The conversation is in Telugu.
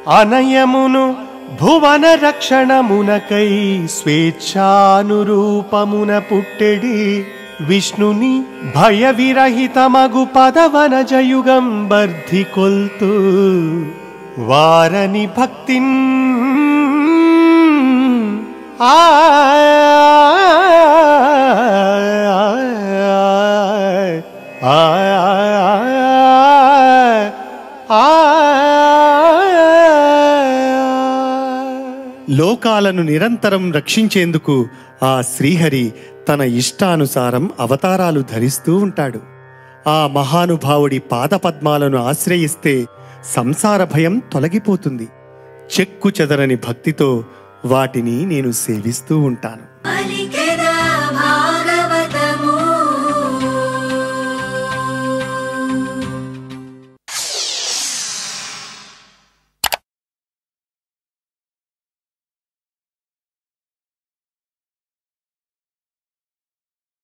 అనయమును భువన రక్షణమునకై స్వేచ్ఛానురూపమున పుట్టెడి విష్ణుని భయ విరహితమగు పదవన జయుగం బర్ధి కొల్తు వారని భక్తిన్ లోకాలను నిరంతరం రక్షించేందుకు ఆ శ్రీహరి తన ఇష్టానుసారం అవతారాలు ధరిస్తూ ఉంటాడు. ఆ మహానుభావుడి పాదపద్మాలను ఆశ్రయిస్తే సంసార భయం తొలగిపోతుంది. చెక్కు చెదరని భక్తితో వాటిని నేను సేవిస్తూ ఉంటాను.